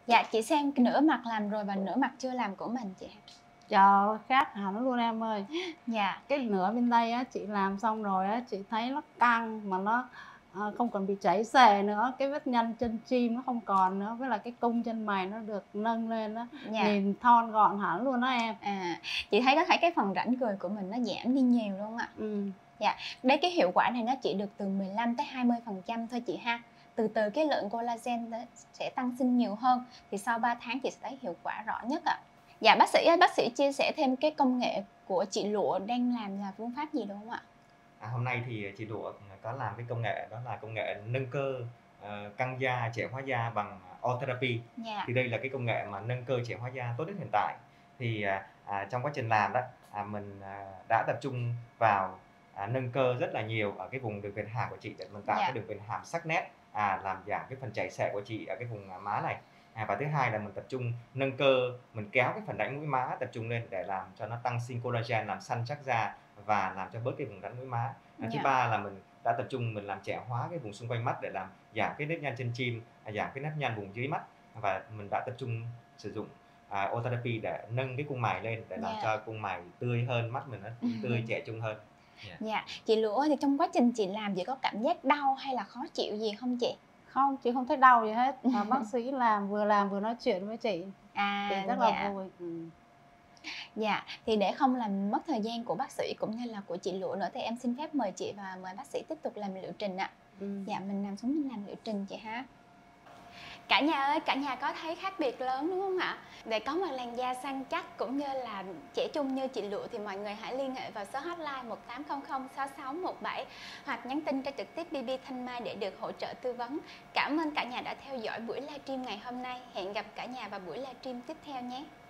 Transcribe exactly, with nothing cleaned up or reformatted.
Dạ, chị xem cái nửa mặt làm rồi và nửa mặt chưa làm của mình chị. Trời ơi, khác hẳn luôn em ơi. Dạ. Cái nửa bên đây á, chị làm xong rồi á, chị thấy nó căng mà nó, ờ, không còn bị chảy xệ nữa, cái vết nhăn chân chim nó không còn nữa, với lại cái cung chân mày nó được nâng lên á, Dạ. nhìn thon gọn hẳn luôn đó em. À, chị thấy có thể cái phần rãnh cười của mình nó giảm đi nhiều luôn ạ. Ừm. Dạ, đấy cái hiệu quả này nó chỉ được từ mười lăm tới hai mươi phần trăm thôi chị ha. Từ từ cái lượng collagen đó sẽ tăng sinh nhiều hơn, thì sau ba tháng chị sẽ thấy hiệu quả rõ nhất ạ. Dạ bác sĩ ơi, bác sĩ chia sẻ thêm cái công nghệ của chị Lụa đang làm là phương pháp gì được không ạ? À, hôm nay thì chị Lụa có làm cái công nghệ đó là công nghệ nâng cơ, ờ, căng da, trẻ hóa da bằng All-Therapy. Dạ. Thì đây là cái công nghệ mà nâng cơ trẻ hóa da tốt nhất hiện tại. Thì, à, à, trong quá trình làm đó, à, mình, à, đã tập trung vào, à, nâng cơ rất là nhiều ở cái vùng đường viền hàm của chị để mình tạo cái Dạ. đường viền hàm sắc nét, à, làm giảm cái phần chảy xệ của chị ở cái vùng, à, má này. À, và thứ hai là mình tập trung nâng cơ, mình kéo cái phần rãnh mũi má tập trung lên để làm cho nó tăng sinh collagen, làm săn chắc da và làm cho bớt cái vùng rãnh mũi má. À, thứ Dạ. ba là mình đã tập trung mình làm trẻ hóa cái vùng xung quanh mắt để làm giảm cái nếp nhăn chân chim, à, giảm cái nếp nhăn vùng dưới mắt và mình đã tập trung sử dụng, à, All-Therapy để nâng cái cung mày lên để làm Dạ. cho cung mày tươi hơn, mắt mình nó tươi trẻ trung hơn. Yeah. Dạ, chị Lụa ơi, thì trong quá trình chị làm chị có cảm giác đau hay là khó chịu gì không chị? Không, chị không thấy đau gì hết, mà bác sĩ làm vừa làm vừa nói chuyện với chị, À, chị rất là dạ. vui. Ừm. Dạ, thì để không làm mất thời gian của bác sĩ cũng như là của chị Lụa nữa thì em xin phép mời chị và mời bác sĩ tiếp tục làm liệu trình ạ. Ừm. Dạ, mình nằm xuống mình làm liệu trình chị ha. Cả nhà ơi, cả nhà có thấy khác biệt lớn đúng không ạ? Để có một làn da săn chắc cũng như là trẻ trung như chị Lụa thì mọi người hãy liên hệ vào số hotline một tám không không sáu sáu một bảy hoặc nhắn tin cho trực tiếp bê bê Thanh Mai để được hỗ trợ tư vấn. Cảm ơn cả nhà đã theo dõi buổi livestream ngày hôm nay. Hẹn gặp cả nhà vào buổi livestream tiếp theo nhé.